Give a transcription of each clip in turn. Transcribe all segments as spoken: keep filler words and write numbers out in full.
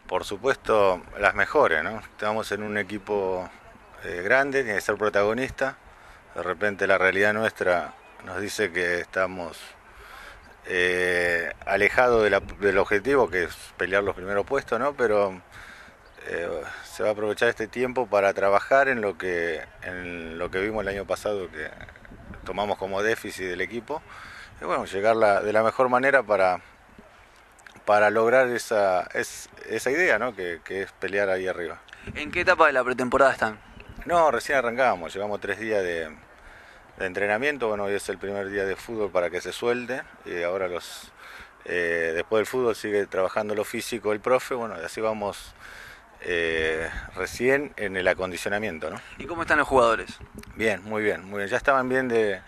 por supuesto, las mejores, ¿no? Estamos en un equipo eh, grande, tiene que ser protagonista. De repente la realidad nuestra nos dice que estamos eh, alejados de la- del objetivo, que es pelear los primeros puestos, ¿no? Pero eh, se va a aprovechar este tiempo para trabajar en lo que, en lo que vimos el año pasado, que tomamos como déficit del equipo. Y bueno, llegar la- de la mejor manera para, para lograr esa, es- esa idea, ¿no? Que, que es pelear ahí arriba. ¿En qué etapa de la pretemporada están? No, recién arrancamos, llevamos tres días de, de entrenamiento. Bueno, hoy es el primer día de fútbol para que se suelte, y ahora los eh, después del fútbol sigue trabajando lo físico el profe. Bueno, y así vamos eh, recién en el acondicionamiento, ¿no? ¿Y cómo están los jugadores? Bien, muy bien, muy bien. Ya estaban bien de,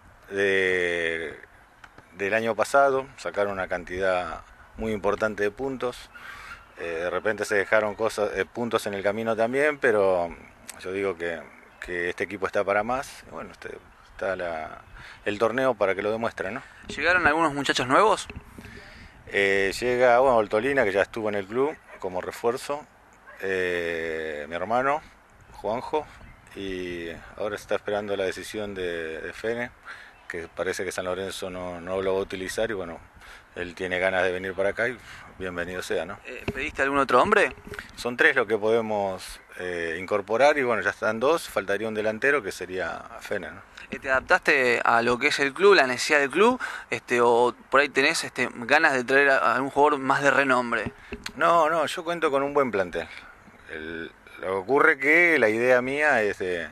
de- del año pasado, sacaron una cantidad muy importante de puntos. Eh, de repente se dejaron cosas, eh, puntos en el camino también, pero yo digo que, que este equipo está para más. Y bueno, este, está la- el torneo para que lo demuestren, ¿no? ¿Llegaron algunos muchachos nuevos? Eh, llega, bueno, Oltolina, que ya estuvo en el club como refuerzo, eh, mi hermano, Juanjo, y ahora está esperando la decisión de, de Fene, que parece que San Lorenzo no, no lo va a utilizar, y bueno, él tiene ganas de venir para acá y bienvenido sea, ¿no? Eh, ¿Pediste algún otro hombre? Son tres lo que podemos eh, incorporar, y bueno, ya están dos, faltaría un delantero que sería Fene, ¿no? Eh, ¿Te adaptaste a lo que es el club, la necesidad del club? Este, ¿O por ahí tenés este, ganas de traer a a algún jugador más de renombre? No, no, yo cuento con un buen plantel. El- lo que ocurre que la idea mía es de,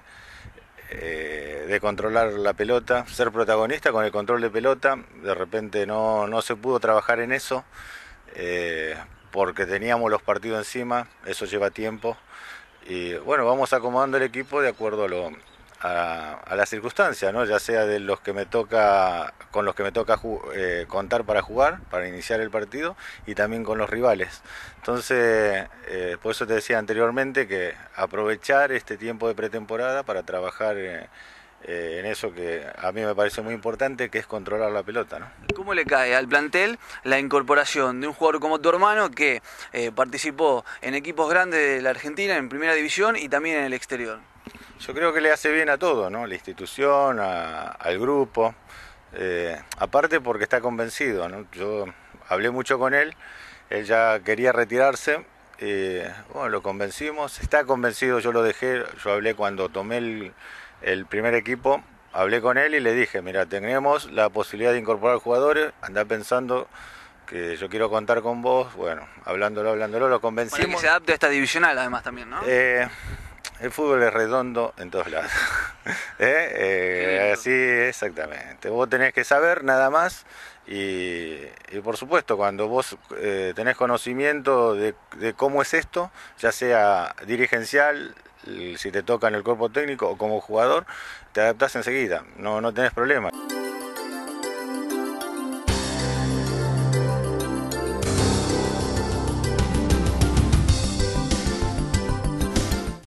eh, de controlar la pelota, ser protagonista con el control de pelota. De repente no, no se pudo trabajar en eso eh, porque teníamos los partidos encima, eso lleva tiempo. Y bueno, vamos acomodando el equipo de acuerdo a lo, a, a las circunstancias, ¿no? Ya sea de los que me toca, con los que me toca ju- eh, contar para jugar, para iniciar el partido, y también con los rivales. Entonces, eh, por eso te decía anteriormente que aprovechar este tiempo de pretemporada para trabajar eh, eh, en eso que a mí me parece muy importante, que es controlar la pelota, ¿no? ¿Cómo le cae al plantel la incorporación de un jugador como tu hermano que eh, participó en equipos grandes de la Argentina, en primera división y también en el exterior? Yo creo que le hace bien a todo, ¿no? La institución, a- al grupo, eh, aparte porque está convencido, ¿no? Yo hablé mucho con él, él ya quería retirarse, y bueno, lo convencimos, está convencido, yo lo dejé, yo hablé cuando tomé el, el primer equipo, hablé con él y le dije, mira, tenemos la posibilidad de incorporar jugadores, anda pensando que yo quiero contar con vos. Bueno, hablándolo, hablándolo, lo Para que convencimos. se adapte a esta divisional además también, ¿no? Eh, el fútbol es redondo en todos lados. ¿Eh? Qué Eh, lindo. así, exactamente. Vos tenés que saber nada más, y, y por supuesto, cuando vos eh, tenés conocimiento de, de cómo es esto, ya sea dirigencial, si te toca en el cuerpo técnico o como jugador, te adaptás enseguida, no, no tenés problema.